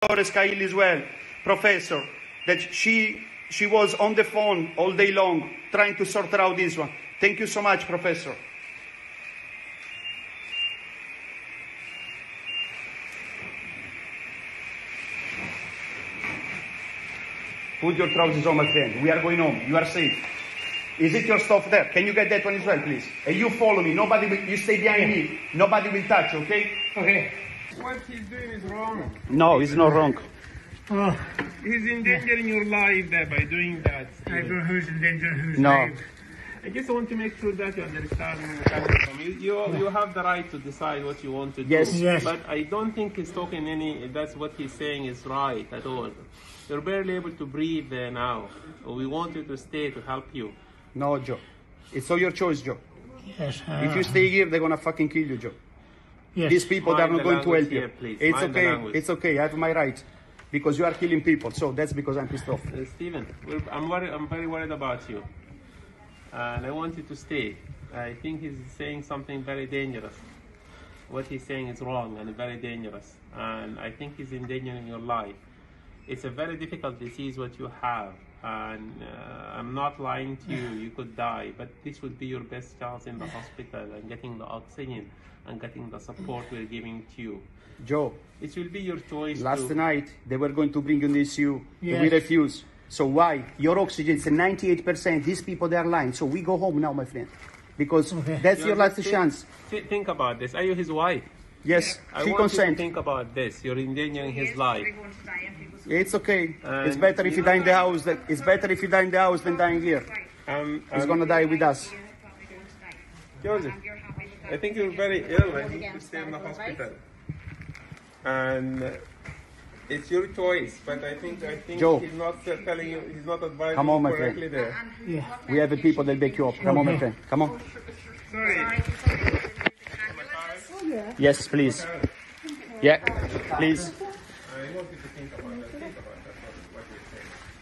Scaili as well, Professor, that she was on the phone all day long trying to sort out this one. Thank you so much, Professor. Put your trousers on, my friend. We are going home. You are safe. Is it your stuff there? Can you get that one as well, please? And you follow me. Nobody will, you stay behind me. Nobody will touch, okay? Okay. What he's doing is wrong. No, it's not wrong. Oh. He's endangering your life there by doing that. I don't know who's endangering whose No. life. I just want to make sure that you understand where you're coming from. You have the right to decide what you want to do. Yes. Yes. But I don't think he's talking that's what he's saying is right at all. You're barely able to breathe there now. We want you to stay to help you. No, Joe. It's all your choice, Joe. Yes. If you stay here, they're going to fucking kill you, Joe. yes. These people are Mind not the going to help language you. here, please. It's Mind the okay. language. It's okay. I have my right. Because you are killing people. So that's because I'm pissed off. Stephen, I'm very worried about you. And I want you to stay. I think he's saying something very dangerous. What he's saying is wrong and very dangerous. And I think he's endangering your life. It's a very difficult disease what you have. And I'm not lying to you, you could die. But this would be your best chance in the hospital and getting the oxygen and getting the support we're giving to you. Joe, It will be your choice. last night they were going to bring you this you. Yes. We refuse. So why? Your oxygen is 98%. These people, they are lying. So we go home now, my friend. Because that's your last chance. Think about this. Are you his wife? Yes, I she want you to consent. think about this. You're endangering his life. It's okay. It's And better if you die in the house. It's better if you die in the house than dying here. He's gonna die with us. Joseph, I think you're very ill. I think you stay in the hospital. And it's your choice, but I think Joe. he's not telling you, he's not advising Come on, you my correctly there. Yeah. We have the people that back you up. Come on, my friend. Come on. Sorry. Yes, please. Yeah, please. I want you to think about that. Think about that, what you're saying.